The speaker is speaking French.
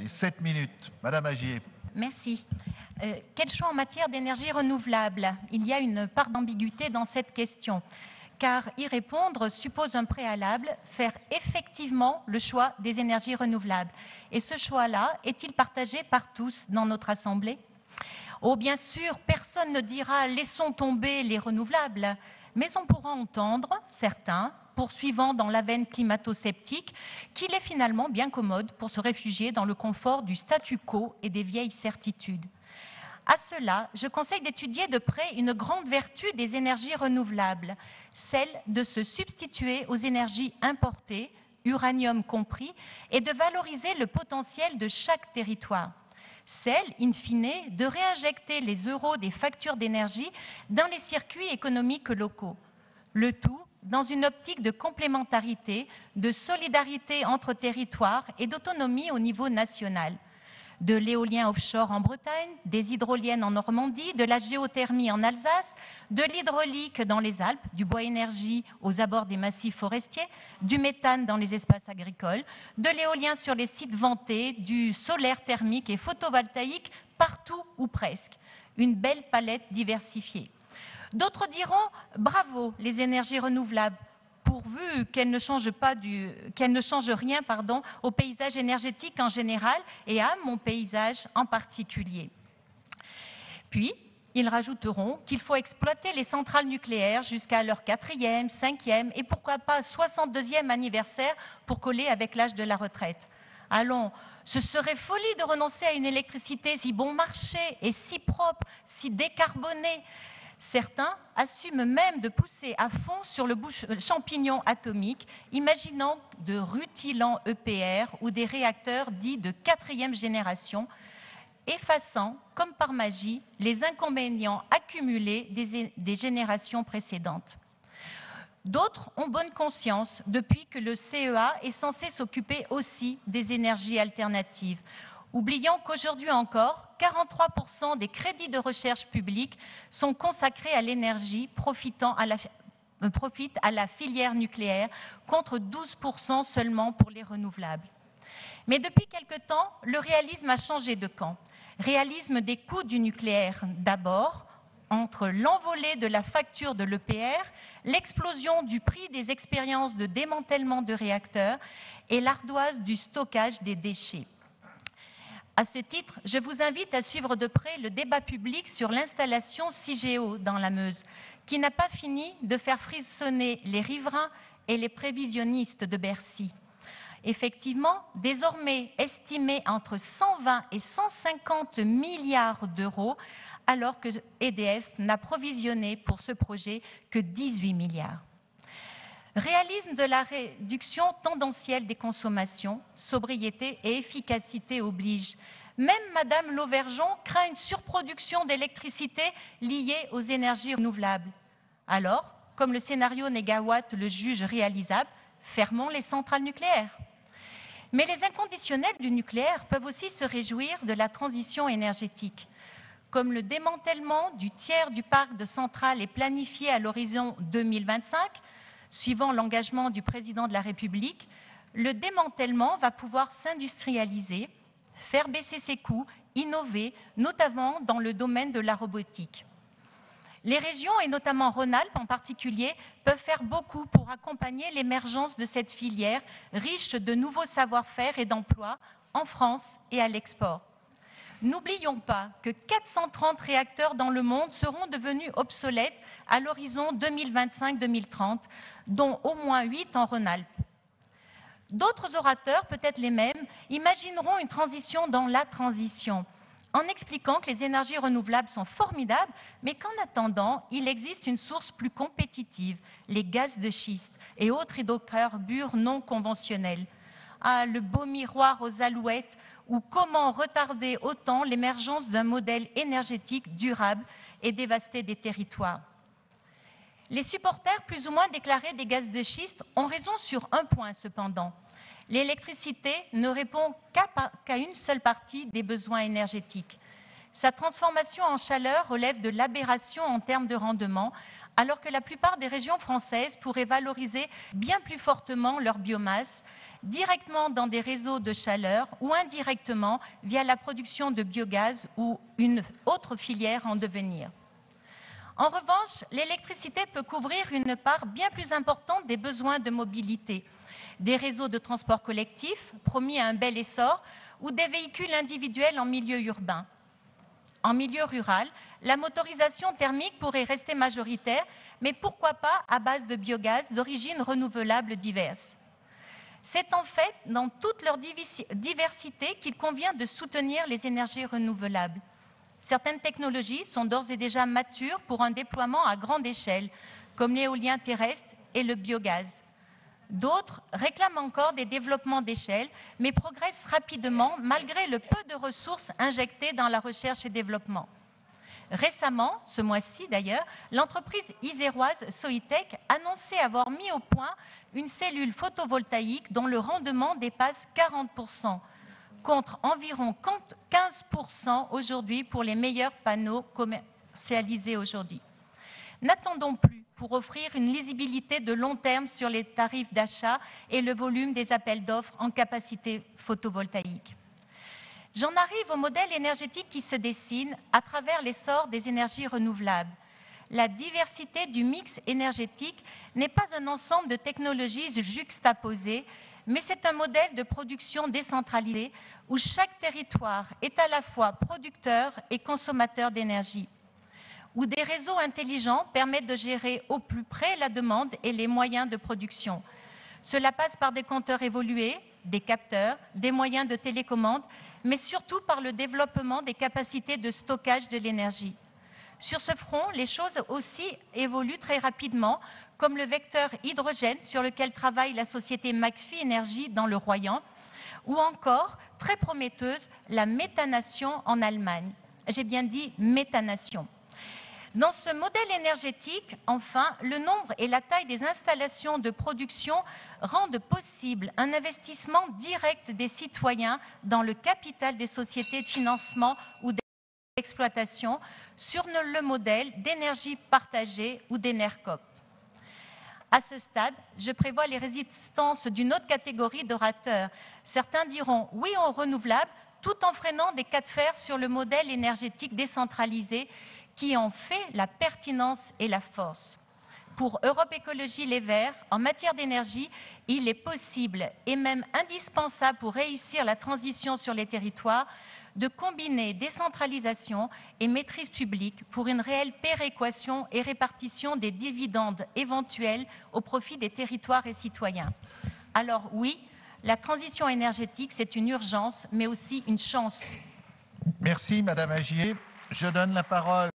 7 minutes. Madame Agier. Merci. Quel choix en matière d'énergie renouvelable? Il y a une part d'ambiguïté dans cette question, car y répondre suppose un préalable, faire effectivement le choix des énergies renouvelables. Et ce choix-là, est-il partagé par tous dans notre Assemblée? Oh, bien sûr, personne ne dira « laissons tomber les renouvelables », mais on pourra entendre certains, poursuivant dans la veine climato-sceptique, qu'il est finalement bien commode pour se réfugier dans le confort du statu quo et des vieilles certitudes. À cela, je conseille d'étudier de près une grande vertu des énergies renouvelables, celle de se substituer aux énergies importées, uranium compris, et de valoriser le potentiel de chaque territoire. Celle, in fine, de réinjecter les euros des factures d'énergie dans les circuits économiques locaux. Le tout dans une optique de complémentarité, de solidarité entre territoires et d'autonomie au niveau national. De l'éolien offshore en Bretagne, des hydroliennes en Normandie, de la géothermie en Alsace, de l'hydraulique dans les Alpes, du bois-énergie aux abords des massifs forestiers, du méthane dans les espaces agricoles, de l'éolien sur les sites vantés, du solaire thermique et photovoltaïque partout ou presque. Une belle palette diversifiée. D'autres diront « bravo les énergies renouvelables », pourvu qu'elle ne change rien au paysage énergétique en général et à mon paysage en particulier. Puis, ils rajouteront qu'il faut exploiter les centrales nucléaires jusqu'à leur 4e, 5e et pourquoi pas 62e anniversaire pour coller avec l'âge de la retraite. Allons, ce serait folie de renoncer à une électricité si bon marché et si propre, si décarbonée. Certains assument même de pousser à fond sur le champignon atomique, imaginant de rutilants EPR ou des réacteurs dits de 4e génération, effaçant, comme par magie, les inconvénients accumulés des générations précédentes. D'autres ont bonne conscience depuis que le CEA est censé s'occuper aussi des énergies alternatives, oubliant qu'aujourd'hui encore, 43% des crédits de recherche publique sont consacrés à l'énergie profitent à la filière nucléaire, contre 12% seulement pour les renouvelables. Mais depuis quelque temps, le réalisme a changé de camp. Réalisme des coûts du nucléaire d'abord, entre l'envolée de la facture de l'EPR, l'explosion du prix des expériences de démantèlement de réacteurs et l'ardoise du stockage des déchets. À ce titre, je vous invite à suivre de près le débat public sur l'installation Cigéo dans la Meuse, qui n'a pas fini de faire frissonner les riverains et les prévisionnistes de Bercy. Effectivement, désormais estimé entre 120 et 150 milliards d'euros, alors que EDF n'a provisionné pour ce projet que 18 milliards. Réalisme de la réduction tendancielle des consommations, sobriété et efficacité oblige. Même Madame Lauvergeon craint une surproduction d'électricité liée aux énergies renouvelables. Alors, comme le scénario Négawatt le juge réalisable, fermons les centrales nucléaires. Mais les inconditionnels du nucléaire peuvent aussi se réjouir de la transition énergétique. Comme le démantèlement du tiers du parc de centrales est planifié à l'horizon 2025, suivant l'engagement du président de la République, le démantèlement va pouvoir s'industrialiser, faire baisser ses coûts, innover, notamment dans le domaine de la robotique. Les régions, et notamment Rhône-Alpes en particulier, peuvent faire beaucoup pour accompagner l'émergence de cette filière riche de nouveaux savoir-faire et d'emplois en France et à l'export. N'oublions pas que 430 réacteurs dans le monde seront devenus obsolètes à l'horizon 2025-2030, dont au moins 8 en Rhône-Alpes. D'autres orateurs, peut-être les mêmes, imagineront une transition dans la transition, en expliquant que les énergies renouvelables sont formidables, mais qu'en attendant, il existe une source plus compétitive, les gaz de schiste et autres hydrocarbures non conventionnels. Ah, le beau miroir aux alouettes, ou comment retarder autant l'émergence d'un modèle énergétique durable et dévaster des territoires. Les supporters plus ou moins déclarés des gaz de schiste ont raison sur un point cependant. L'électricité ne répond qu'à une seule partie des besoins énergétiques. Sa transformation en chaleur relève de l'aberration en termes de rendement, alors que la plupart des régions françaises pourraient valoriser bien plus fortement leur biomasse, directement dans des réseaux de chaleur ou indirectement via la production de biogaz ou une autre filière en devenir. En revanche, l'électricité peut couvrir une part bien plus importante des besoins de mobilité, des réseaux de transport collectif promis à un bel essor ou des véhicules individuels en milieu urbain. En milieu rural, la motorisation thermique pourrait rester majoritaire, mais pourquoi pas à base de biogaz d'origine renouvelable diverses. C'est en fait dans toute leur diversité qu'il convient de soutenir les énergies renouvelables. Certaines technologies sont d'ores et déjà matures pour un déploiement à grande échelle, comme l'éolien terrestre et le biogaz. D'autres réclament encore des développements d'échelle, mais progressent rapidement malgré le peu de ressources injectées dans la recherche et développement. Récemment, ce mois-ci d'ailleurs, l'entreprise iséroise Soitec annonçait avoir mis au point une cellule photovoltaïque dont le rendement dépasse 40%, contre environ 15% aujourd'hui pour les meilleurs panneaux commercialisés aujourd'hui. N'attendons plus pour offrir une lisibilité de long terme sur les tarifs d'achat et le volume des appels d'offres en capacité photovoltaïque. J'en arrive au modèle énergétique qui se dessine à travers l'essor des énergies renouvelables. La diversité du mix énergétique n'est pas un ensemble de technologies juxtaposées, mais c'est un modèle de production décentralisée où chaque territoire est à la fois producteur et consommateur d'énergie, où des réseaux intelligents permettent de gérer au plus près la demande et les moyens de production. Cela passe par des compteurs évolués, des capteurs, des moyens de télécommande, mais surtout par le développement des capacités de stockage de l'énergie. Sur ce front, les choses aussi évoluent très rapidement, comme le vecteur hydrogène sur lequel travaille la société McPhy Energy dans le Royan, ou encore, très prometteuse, la méthanation en Allemagne. J'ai bien dit méthanation. Dans ce modèle énergétique, enfin, le nombre et la taille des installations de production rendent possible un investissement direct des citoyens dans le capital des sociétés de financement ou d'exploitation sur le modèle d'énergie partagée ou d'Enercop. À ce stade, je prévois les résistances d'une autre catégorie d'orateurs. Certains diront oui aux renouvelables, tout en freinant des cas de fer sur le modèle énergétique décentralisé qui en fait la pertinence et la force. Pour Europe Écologie Les Verts, en matière d'énergie, il est possible et même indispensable pour réussir la transition sur les territoires de combiner décentralisation et maîtrise publique pour une réelle péréquation et répartition des dividendes éventuels au profit des territoires et citoyens. Alors oui, la transition énergétique, c'est une urgence, mais aussi une chance. Merci, Madame Agier. Je donne la parole